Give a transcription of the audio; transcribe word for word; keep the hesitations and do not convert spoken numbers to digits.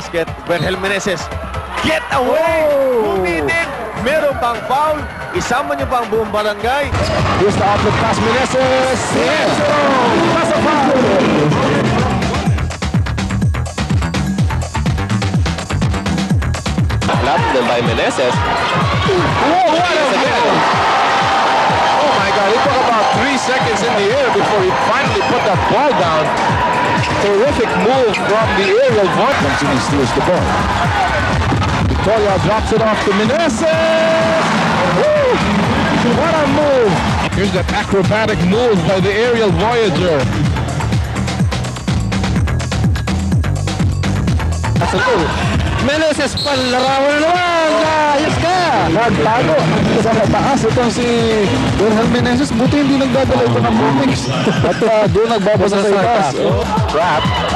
basket. Vergel Meneses. Get away! Humidin! Meron bang foul? Isama niyo bang buong barangay? Here's the outlet pass, Meneses. Yes! That's a foul! Then by Meneses. Whoa, what a goal! Oh my God, it took about three seconds in the air before he finally put that ball down. Terrific move from the aerial volley. Continues steals the ball. Victoria drops it off to Meneses. Woo! What a move! Here's that acrobatic move by the aerial Voyager. That's a goal. Meneses palarawan na naman! Ayos ka! Nagtago sa mataas itong si Vergel Meneses. Buti hindi nagdadala ito ng boomings. At uh, doon nagbabasa sa itas. Trap.